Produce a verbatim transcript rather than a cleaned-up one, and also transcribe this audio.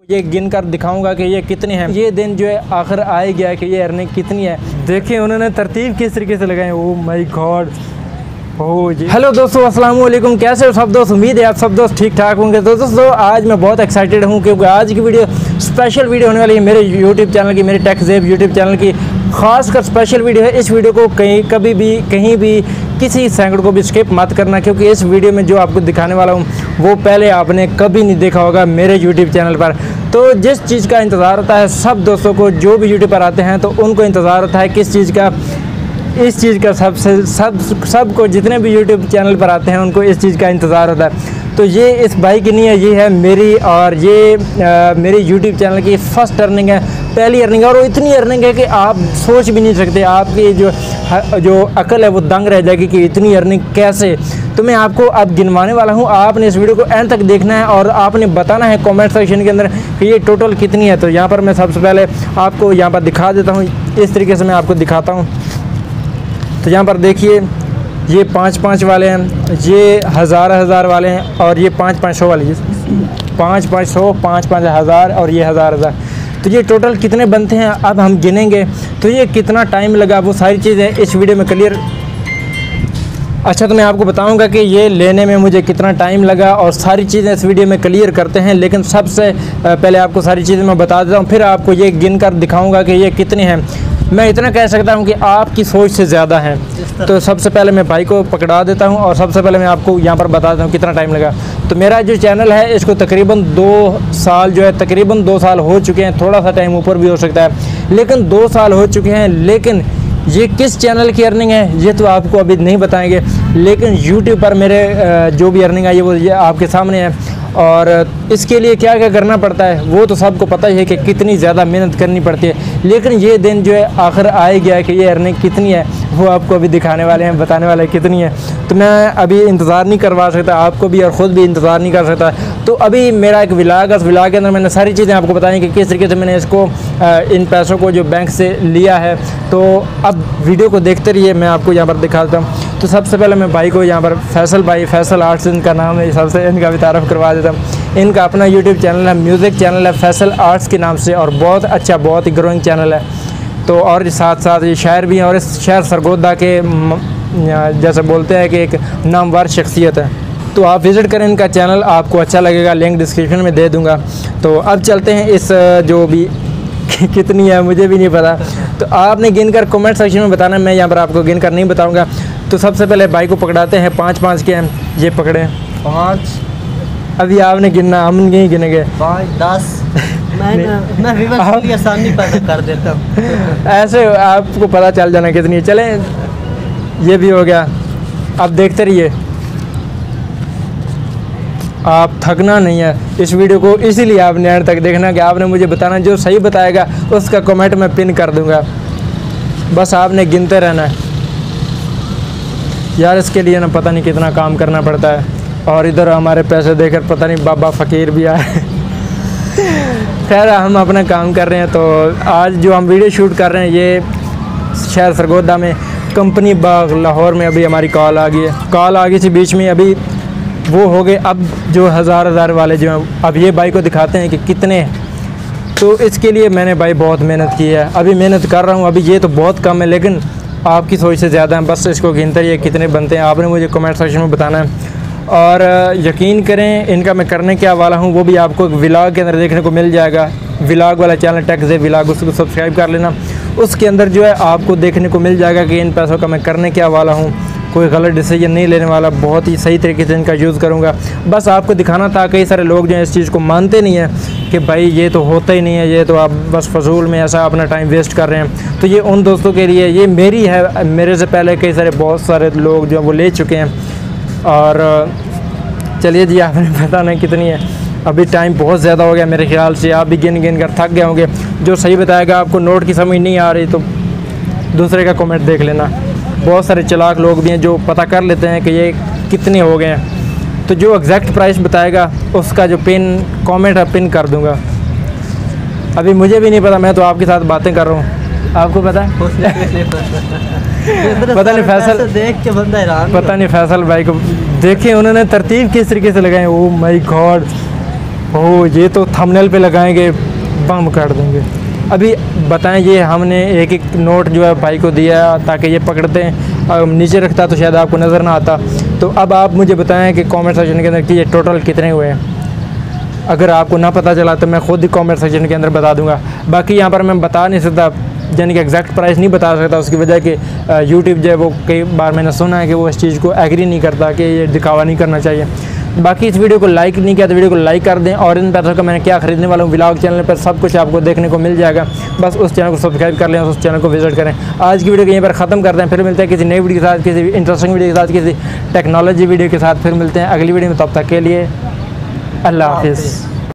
ये गिन कर दिखाऊंगा कि ये कितने हैं। ये दिन जो है आखिर आ ही गया कि ये अर्निंग कितनी है। देखिए उन्होंने तरतीब किस तरीके से लगाए। Oh my god. ओह जी, हेलो दोस्तों, अस्सलाम वालेकुम। कैसे हो सब दोस्त? उम्मीद है आप सब दोस्त ठीक ठाक होंगे। तो दोस्तों आज मैं बहुत एक्साइटेड हूँ क्योंकि आज की वीडियो स्पेशल वीडियो होने वाली है मेरे यूट्यूब चैनल की, मेरे टेकजेब यूट्यूब चैनल की खासकर स्पेशल वीडियो है। इस वीडियो को कहीं कभी भी कहीं भी किसी सेकंड को भी स्किप मत करना, क्योंकि इस वीडियो में जो आपको दिखाने वाला हूँ वो पहले आपने कभी नहीं देखा होगा मेरे यूट्यूब चैनल पर। तो जिस चीज़ का इंतज़ार होता है सब दोस्तों को, जो भी यूट्यूब पर आते हैं तो उनको इंतज़ार होता है किस चीज़ का, इस चीज़ का। सबसे सब सबको जितने भी यूट्यूब चैनल पर आते हैं उनको इस चीज़ का इंतज़ार होता है। तो ये इस भाई की नहीं है, ये है मेरी, और ये आ, मेरी यूट्यूब चैनल की फ़र्स्ट अर्निंग है, पहली अर्निंग है। और वो इतनी अर्निंग है कि आप सोच भी नहीं सकते, आपकी जो जो अकल है वो दंग रह जाएगी कि इतनी अर्निंग कैसे। तो मैं आपको अब गिनवाने वाला हूँ। आपने इस वीडियो को एंड तक देखना है और आपने बताना है कमेंट सेक्शन के अंदर कि ये टोटल कितनी है। तो यहाँ पर मैं सबसे पहले आपको यहाँ पर दिखा देता हूँ, इस तरीके से मैं आपको दिखाता हूँ। तो यहाँ पर देखिए ये पाँच पाँच वाले हैं, ये हज़ार हज़ार वाले हैं, और ये पाँच पाँच सौ वाले, पाँच पाँच सौ, पाँच पाँच हज़ार और ये हज़ार हज़ार। तो ये टोटल कितने बनते हैं अब हम गिनेंगे। तो ये कितना टाइम लगा वो सारी चीज़ें इस वीडियो में क्लियर। अच्छा, तो मैं आपको बताऊंगा कि ये लेने में मुझे कितना टाइम लगा और सारी चीज़ें इस वीडियो में क्लियर करते हैं। लेकिन सबसे पहले आपको सारी चीज़ें मैं बता देता हूँ, फिर आपको ये गिन कर दिखाऊँगा कि ये कितने हैं। मैं इतना कह सकता हूँ कि आपकी सोच से ज़्यादा है। तो सबसे पहले मैं भाई को पकड़ा देता हूँ और सबसे पहले मैं आपको यहाँ पर बता देता हूँ कितना टाइम लगा। तो मेरा जो चैनल है इसको तकरीबन दो साल जो है तकरीबन दो साल हो चुके हैं, थोड़ा सा टाइम ऊपर भी हो सकता है, लेकिन दो साल हो चुके हैं। लेकिन ये किस चैनल की अर्निंग है ये तो आपको अभी नहीं बताएंगे, लेकिन यूट्यूब पर मेरे जो भी अर्निंग आई है वो ये आपके सामने है। और इसके लिए क्या क्या करना पड़ता है वो तो सबको पता ही है कि कितनी ज़्यादा मेहनत करनी पड़ती है। लेकिन ये दिन जो है आखिर आ ही गया कि ये अर्निंग कितनी है वो आपको अभी दिखाने वाले हैं, बताने वाले हैं कितनी है। तो मैं अभी इंतज़ार नहीं करवा सकता आपको भी, और ख़ुद भी इंतज़ार नहीं कर सकता। तो अभी मेरा एक व्लॉग है, उस व्लॉग के अंदर मैंने सारी चीज़ें आपको बताई कि किस तरीके से मैंने इसको इन पैसों को जो बैंक से लिया है। तो अब वीडियो को देखते रहिए, मैं आपको यहाँ पर दिखा देता हूँ। तो सबसे पहले मैं भाई को यहाँ पर फैसल भाई, फैसल आर्ट्स इनका नाम है, सबसे इनका भी तारफ़ करवा देता हूँ। इनका अपना यूट्यूब चैनल है, म्यूज़िक चैनल है फैसल आर्ट्स के नाम से, और बहुत अच्छा, बहुत ही ग्रोइंग चैनल है। तो और साथ साथ ये शायर भी हैं, और इस शहर सरगोदा के जैसे बोलते हैं कि एक नामवर शख्सियत है। तो आप विज़िट करें इनका चैनल, आपको अच्छा लगेगा, लिंक डिस्क्रिप्शन में दे दूँगा। तो अब चलते हैं इस जो भी कितनी है मुझे भी नहीं पता, तो आपने गिन कर कमेंट सेक्शन में बताना, मैं यहाँ पर आपको गिन कर नहीं बताऊँगा। तो सबसे पहले भाई को पकड़ाते हैं, पाँच पाँच के हैं, ये पकड़े पाँच। अभी आपने गिनना, हम नहीं गिनेंगे। पाँच दस मैं मैं रिवर्स की आसानी पैदा कर देता हूँ ऐसे आपको पता चल जाना कितनी है। चलें, ये भी हो गया। अब देखते रहिए, आप थकना नहीं है इस वीडियो को, इसीलिए आपने एंड तक देखना कि आपने मुझे बताना, जो सही बताएगा उसका कमेंट मैं पिन कर दूंगा। बस आपने गिनते रहना है यार, इसके लिए ना पता नहीं कितना काम करना पड़ता है। और इधर हमारे पैसे देकर पता नहीं बाबा फ़कीर भी आए खैर हम अपना काम कर रहे हैं। तो आज जो हम वीडियो शूट कर रहे हैं ये शहर सरगोदा में कंपनी बाग लाहौर में अभी हमारी कॉल आ गई है, कॉल आ गई थी बीच में, अभी वो हो गए। अब जो हज़ार हज़ार वाले जो हैं, अब ये भाई को दिखाते हैं कि कितने हैं। तो इसके लिए मैंने भाई बहुत मेहनत की है, अभी मेहनत कर रहा हूँ। अभी ये तो बहुत कम है, लेकिन आपकी सोच से ज़्यादा है। बस इसको गिनते रहिए कितने बनते हैं, आपने मुझे कमेंट सेक्शन में बताना है। और यकीन करें इनका मैं करने क्या वाला हूँ वो भी आपको व्लॉग के अंदर देखने को मिल जाएगा। व्लॉग वाला चैनल टेकजेब व्लॉग, उसको सब्सक्राइब कर लेना, उसके अंदर जो है आपको देखने को मिल जाएगा कि इन पैसों का मैं करने क्या वाला हूँ। कोई गलत डिसीजन नहीं लेने वाला, बहुत ही सही तरीके से इनका यूज़ करूँगा। बस आपको दिखाना था, कई सारे लोग जो हैं इस चीज़ को मानते नहीं हैं कि भाई ये तो होता ही नहीं है, ये तो आप बस फजूल में ऐसा अपना टाइम वेस्ट कर रहे हैं। तो ये उन दोस्तों के लिए, ये मेरी है, मेरे से पहले कई सारे बहुत सारे लोग जो वो ले चुके हैं। और चलिए जी, आपने पता नहीं कितनी है, अभी टाइम बहुत ज़्यादा हो गया मेरे ख्याल से, आप भी गिन गिन कर थक गए होंगे। जो सही बताएगा, आपको नोट की समझ नहीं आ रही तो दूसरे का कमेंट देख लेना। बहुत सारे चालाक लोग भी हैं जो पता कर लेते हैं कि ये कितने हो गए हैं। तो जो एग्जैक्ट प्राइस बताएगा उसका जो पिन कमेंट है पिन कर दूंगा। अभी मुझे भी नहीं पता, मैं तो आपके साथ बातें कर रहा हूँ, आपको पता है पता नहीं फैसल देख के बंदा हैरान, पता नहीं फैसल भाई को देखिए उन्होंने तरतीब किस तरीके से लगाए। ओ माय गॉड, ओह ये तो थंबनेल पे लगाएंगे, बम कर देंगे। अभी बताएं, ये हमने एक एक नोट जो है भाई को दिया ताकि ये पकड़ते हैं, और नीचे रखता तो शायद आपको नज़र ना आता। तो अब आप मुझे बताएं कि कमेंट सेक्शन के अंदर कि ये टोटल कितने हुए हैं। अगर आपको ना पता चला तो मैं खुद ही कमेंट सेक्शन के अंदर बता दूंगा। बाकी यहाँ पर मैं बता नहीं सकता, यानी कि एग्जैक्ट प्राइस नहीं बता सकता, उसकी वजह कि यूट्यूब जो है वो कई बार मैंने सुना है कि वो इस चीज़ को एग्री नहीं करता कि ये दिखावा नहीं करना चाहिए। बाकी इस वीडियो को लाइक नहीं किया तो वीडियो को लाइक कर दें, और इन पैसों का मैंने क्या खरीदने वाला हूँ व्लॉग चैनल पर सब कुछ आपको देखने को मिल जाएगा। बस उस चैनल को सब्सक्राइब कर लें, उस चैनल को विजिट करें। आज की वीडियो को यहीं पर ख़त्म करते हैं, फिर मिलते हैं किसी नई वीडियो के साथ, किसी इंटरेस्टिंग वीडियो के साथ, किसी टेक्नोलॉजी वीडियो के साथ फिर मिलते हैं अगली वीडियो में। तब तक के लिए अल्लाह हाफिज़।